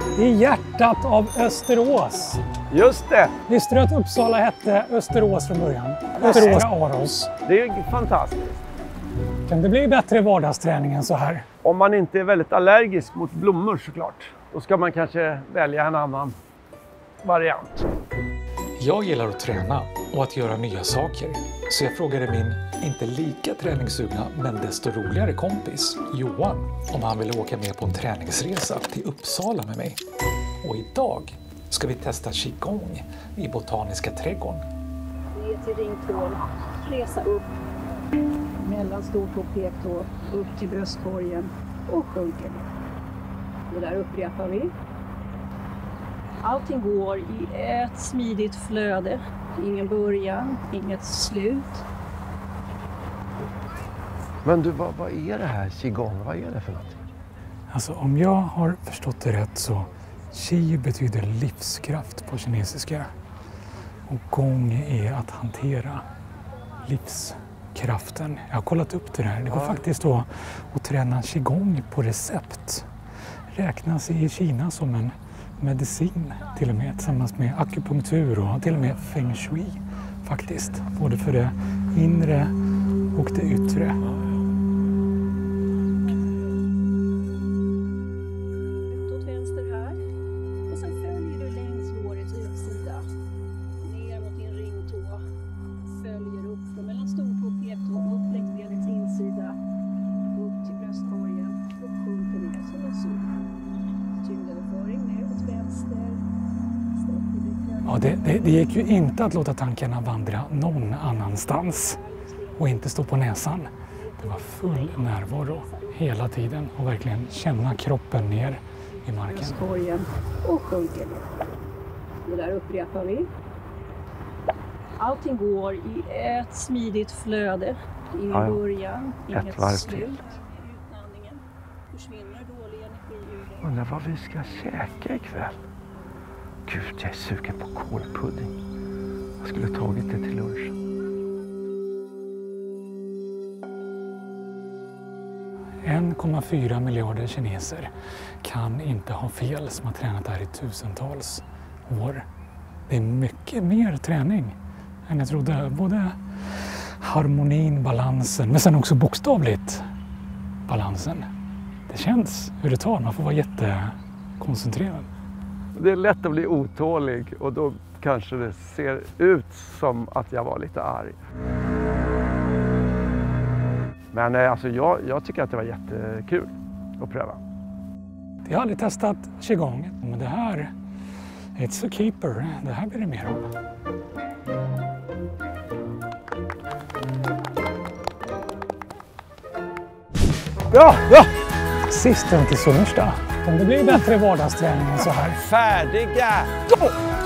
i hjärtat av Österås. Just det! Visste du att Uppsala hette Österås från början? Österås Aros. Det är fantastiskt. Kan det bli bättre vardagsträning än så här? Om man inte är väldigt allergisk mot blommor såklart, då ska man kanske välja en annan variant. Jag gillar att träna och att göra nya saker. Så jag frågade min inte lika träningssugna men desto roligare kompis Johan om han ville åka med på en träningsresa till Uppsala med mig. Och idag ska vi testa qigong i Botaniska trädgården. Ner till ringtån, resa upp, mellan stortå och pektå, upp till bröstkorgen och sjunker ner. Det där upprepar vi. Allting går i ett smidigt flöde. Ingen början, inget slut. Men du, vad är det här qigong? Vad är det för någonting? Alltså om jag har förstått det rätt så qi betyder livskraft på kinesiska. Och gong är att hantera livskraften. Jag har kollat upp det här. Det går faktiskt då att träna qigong på recept. Räknas i Kina som en medicin till och med tillsammans med akupunktur och till och med feng shui faktiskt. Både för det inre och det yttre. Åt vänster här. Och sen följer du längs lårets utsida. Ner mot din ringtå. Följer upp från mellan stortå och pektå. Upp längs benets insida. Upp till bröstkorgen. Och sjunker ner som en sol. Tyngdöverföring ner åt vänster. Ja, det gick ju inte att låta tankarna vandra någon annanstans och inte stå på näsan. Det var full närvaro hela tiden och verkligen känna kroppen ner i marken. Bröstkorgen och sjunker ner. Det där upprepar vi. Allting går i ett smidigt flöde. Ingen början, inget slut. Utandningen försvinner dålig energi ur dig. Undrar vad vi ska käka ikväll. Gud, jag är sugen på kålpudding. Jag skulle tagit det till lunch. Mm. 1,4 miljarder kineser kan inte ha fel som har tränat här i tusentals år. Det är mycket mer träning än jag trodde. Både harmonin, balansen, men sen också bokstavligt balansen. Det känns hur det tar, man får vara jättekoncentrerad. Det är lätt att bli otålig och då kanske det ser ut som att jag var lite arg. Men alltså jag tycker att det var jättekul att pröva. Jag har aldrig testat qigong, men det här, it's a keeper. Det här blir det mer av. Ja! Sist och inte Summersta. Om det blir bättre vardagsträning än så här. Färdiga! Ja!